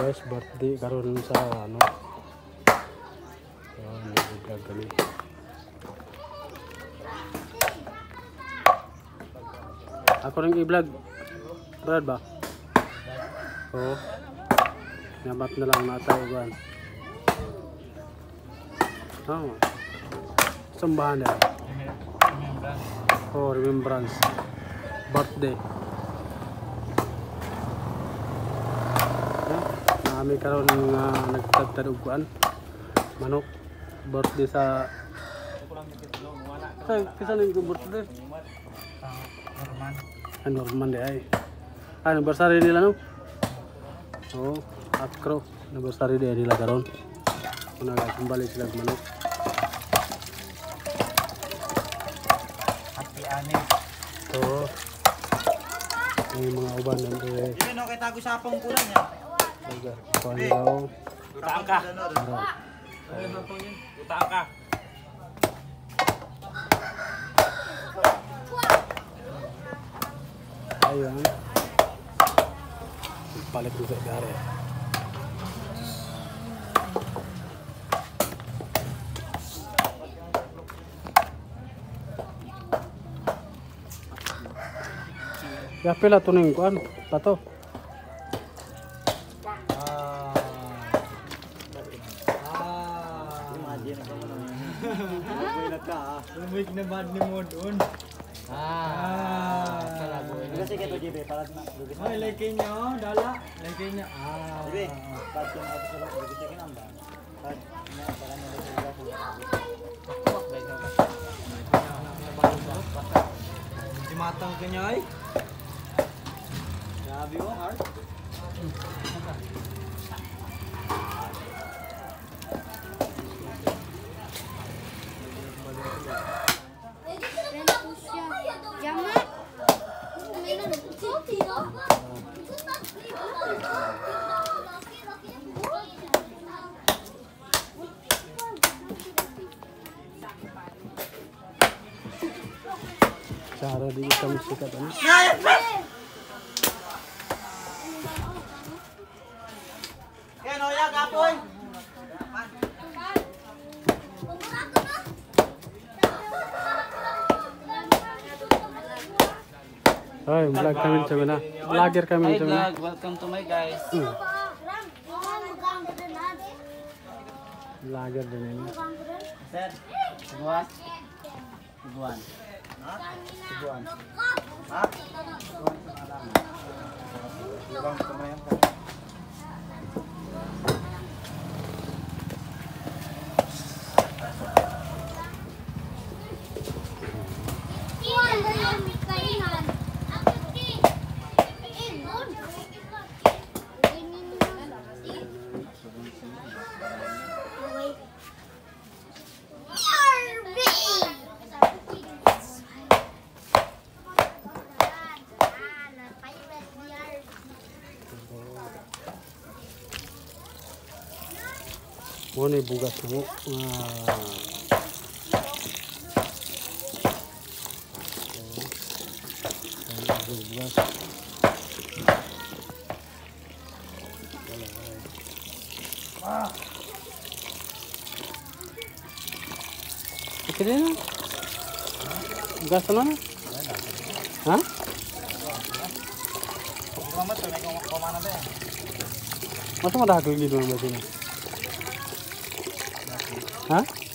guys, birthday karon sa ano. Ayan, nag-vlog kami. Ako rin i-vlog. Brad ba? Oo. Namat na lang natay ugan. Oh. Sambahan ya. Oh, remembrance. Birthday. Kami karon nga nagtagtadugan manok birthday sa kisan yung birthday Norman deh ay anniversary nila no oh akro anniversary deh nila karon una kembali sila manok happy anniv oh may mga uban nandito eh hindi no kay tago sa apong kulang ya. Pangyaw. Utang ka. Utang ka. Ayun. Palit juga dari. Ya pila tuning kuan tato. Lumik na bad ni mo doon. Kasi kaya to JB para na. Ay, like niya oh, dala. Like niya. JB, pas ko na sa loob, lugis ka namba. Pas na para na sa loob. Tuwak dai na. Di matang kanya ay. Grabe oh, hard. Cara di kita sikat ini. Yan o, ya kapoy. Hai, vlog kami coba na. Vlogger kami coba. Vlog, welcome to my guys. Vlogger din ini. Sir, sebuah. Sebuah. Tubuan. Ha? Ibang kumayan ka. Mau nih bugas kamu. Bugas. Oke deh. Bugas mana? Hah? Mama to may kumana ba? Masa ada hak gitu di sini? Hah?